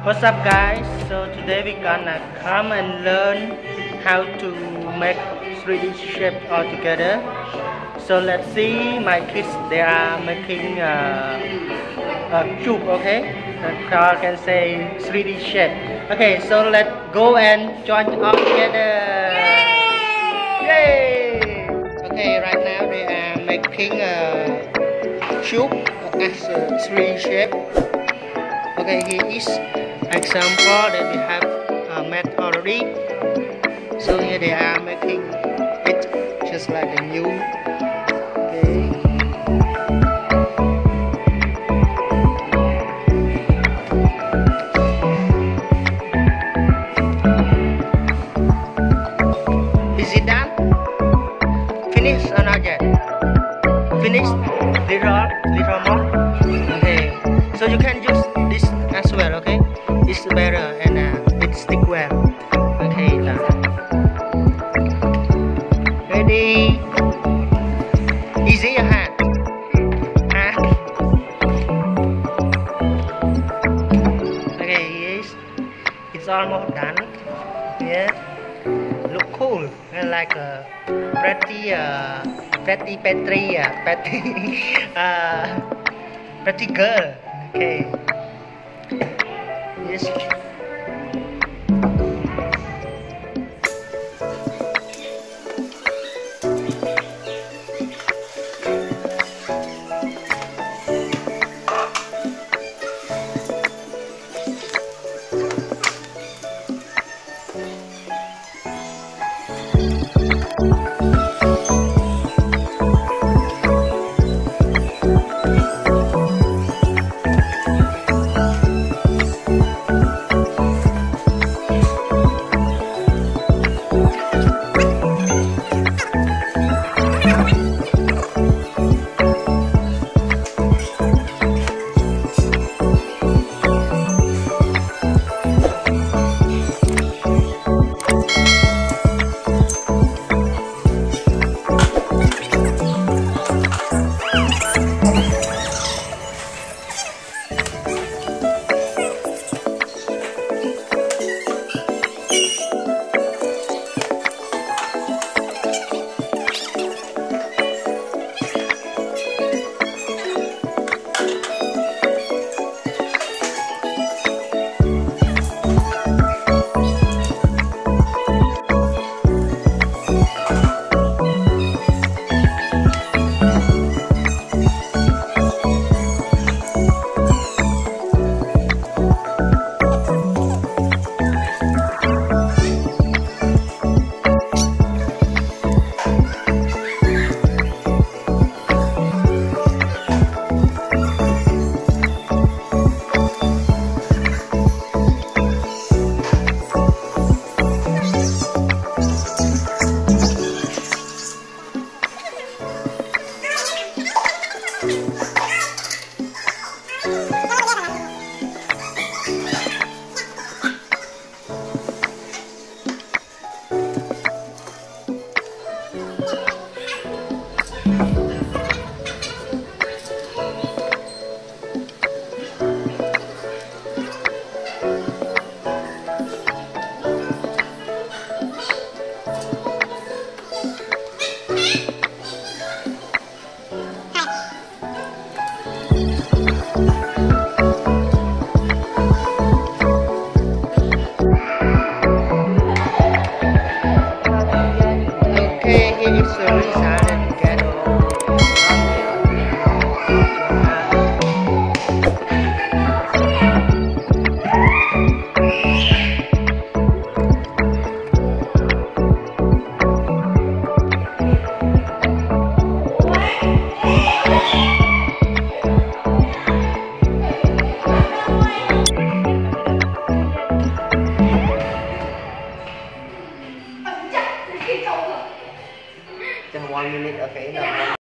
What's up guys? So today we gonna come and learn how to make 3D shape all together. So let's see my kids, they are making a cube, okay? The car can say 3D shape. Okay, so let's go and join all together. Yay! Okay, right now they are making a cube as a 3D shape. Okay, here is example that we have made already. So here they are making it just like the new. Okay. Is it done? Finished or not yet? Finished? Little more? Okay. So you can use this as well, okay? It's better and it stick well. Okay, done. Ready? Easy or hard? Hard. Okay, yes. It's almost done. Yeah. Look cool and like a pretty pretty girl. Okay. Yes. Just 1 minute, okay.